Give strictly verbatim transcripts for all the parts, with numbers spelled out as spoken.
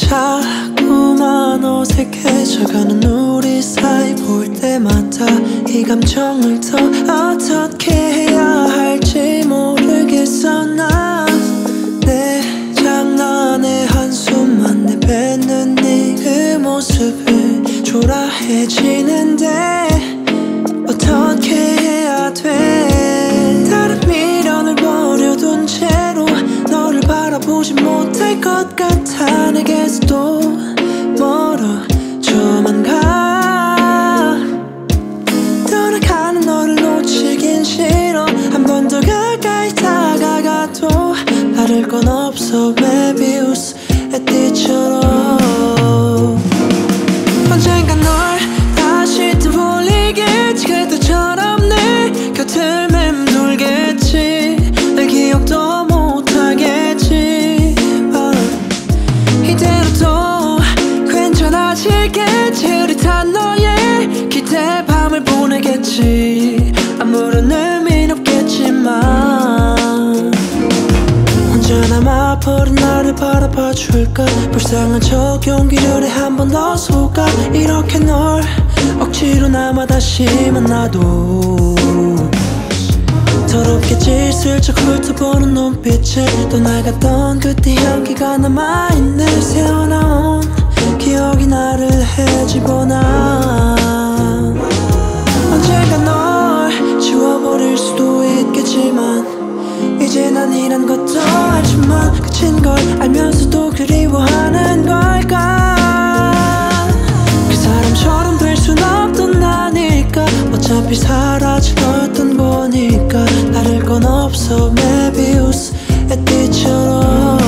자꾸만 어색해져가는 우리 사이 볼 때마다 이 감정을 더 어떻게 해야 할지 모르겠어. 난 내 장난에 한숨만 내뱉는 네 그 모습을 초라해지는데 어떻게 해야 돼. 다른 미련을 버려둔 채로 너를 바라보지 못할 것 같아. 내게서도 멀어져만 가. 떠나가는 너를 놓치긴 싫어. 한 번 더 가까이 다가가도 다를 건 없어. 메비우스의 띠처럼 언젠간 널 다시 떠올리겠지. 그때처럼 내 곁을 맴돌겠지. 내 기억도 못하겠지. 이대로도 괜찮아지겠지. 흐릿한 너의 기대 밤을 보내겠지. 아무런 의미는 없겠지만 혼자 남아버린 나를 바라봐 줄까. 불쌍한 척 용기를 해 한 번 더 속아. 이렇게 널 억지로 남아 다시 만나도 더럽겠지. 슬쩍 훑어보는 눈빛에 떠나갔던 그때 향기가 남아있네. 새어나온 기억이 나를 헤집어놔. 언젠가 널 지워버릴 수도 있겠지만 이제 난 이란 것도 알지만 그친 걸 알면서도 그리워하는 걸까. 그 사람처럼 될 순 없던 나니까. 어차피 사라질 거였던 거니까 다를 건 없어. 메비우스의 띠처럼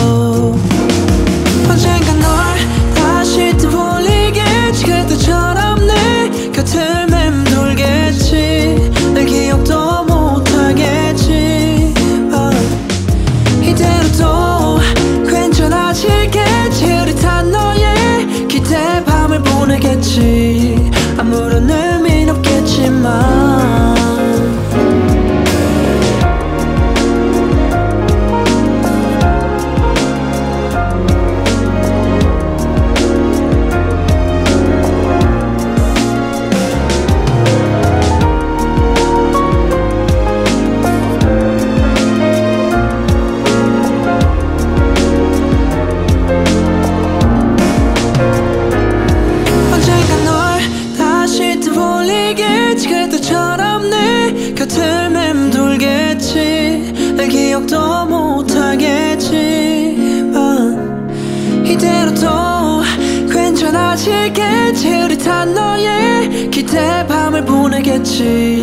언젠가 널 다시 떠올리겠지. 그때처럼 내 곁을 맴돌겠지. 내 기억도 못하겠지. 이대로도 괜찮아지겠지. 흐릿한 너의 기대 밤을 보내겠지. 아무런 의미는 없겠지만 그때처럼 내 곁을 맴돌겠지. 내 기억도 못하겠지만 이대로도 괜찮아지겠지. 흐릿한 너의 기대 밤을 보내겠지.